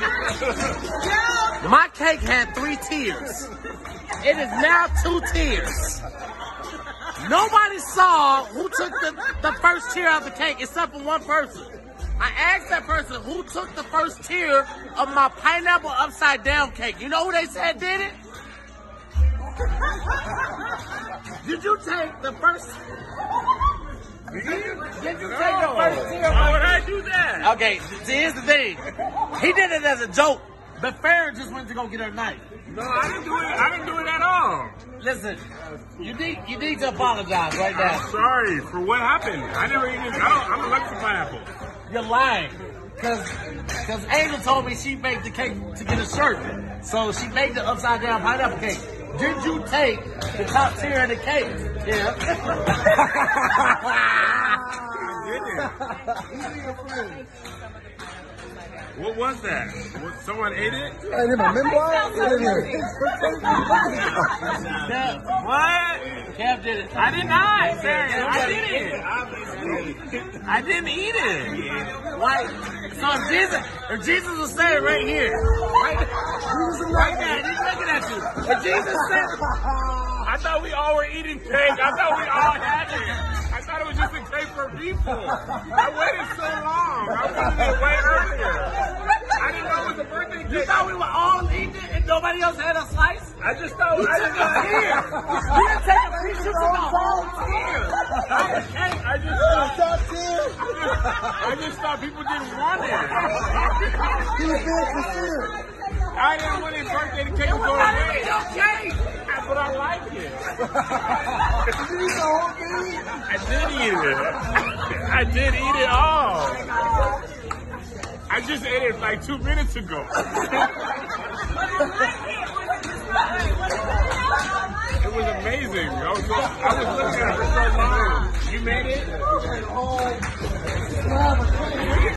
My cake had 3 tiers. It is now 2 tiers. Nobody saw who took the first tier of the cake except for one person. I asked that person who took the first tier of my pineapple upside down cake. You know who they said did it? Did you take the first? Did you take the first tier? Why would I do that? Okay, see, here's the thing. He did it as a joke, but Farrah just went to go get her knife. No, I didn't do it. I didn't do it at all. Listen, you need to apologize right now. I'm sorry for what happened. I never even. I'm allergic to pineapple. You're lying. Because Angel told me she made the cake to get a shirt. So she made the upside down pineapple cake. Did you take the top tier of the cake? Yeah. What was that? Someone ate it? I did my memoir. What? Kev did it. I did not. I didn't. I didn't eat it. Why? So if Jesus was standing right here, right now, he's looking at you. If Jesus said, I thought we all were eating cake. I thought we all had it. I thought it was just a cake for people. I waited so long. I wanted it way earlier. I didn't know it was a birthday cake. You thought we were all eating it and nobody else had a slice? I just thought I didn't know. You didn't take a picture from the whole tier. I just thought people didn't want it. He was being sincere. I didn't want his birthday cake to go away. Okay. But I like it. Did you eat the whole thing? I did eat it. I did eat it all. I just ate it like 2 minutes ago. It was amazing. I was looking at it for so long. You made it?